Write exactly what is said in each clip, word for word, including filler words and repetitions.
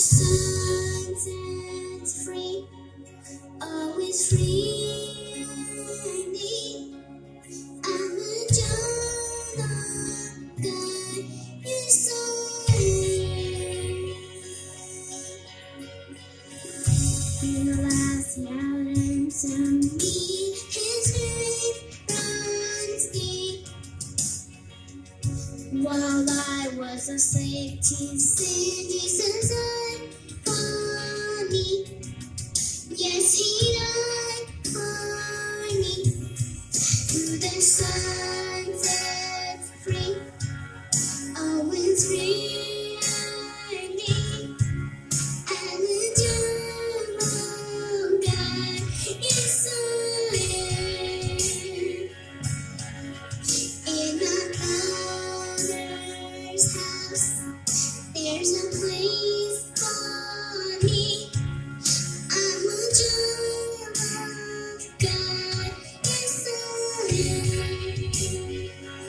sun sets free, always free. I'm a child of God, yes I am. In the last mountains of me, His name runs deep. While I was a slave to sin, He says I'm for me. Yes, He died for me. Through the sun sets free, always free. I'm a child of God, yes I am. In my Father's house, there's a place for me. I'm a child of God, yes I am.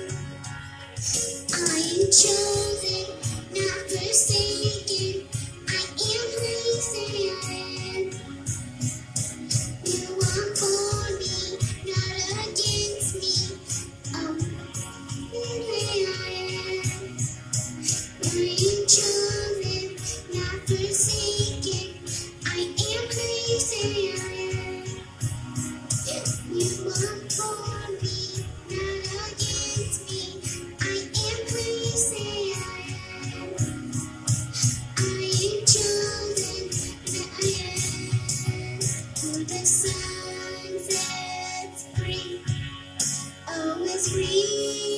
I am chosen, not forsaken. I am placed and I am. You are for me, not against me. Oh, here I am. I am chosen, not forsaken. I am placed and I am. You are for me, not against me. I am placed and I am. I am chosen, that I am. Till the sun sets free, always free.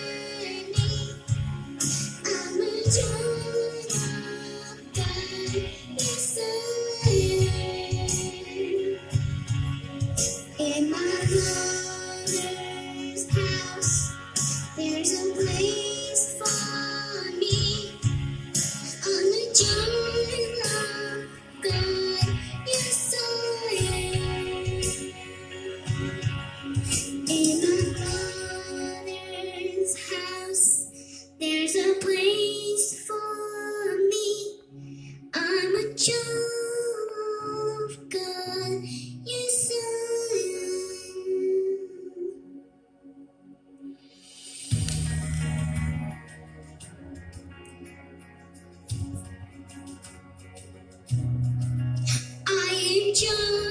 I'm a child of God, yes I am. In my Father's house, there's a place for me. I'm a child of God, yes I am. In my Father's house, there's a place for me. I'm a child of God, yes I am. I am child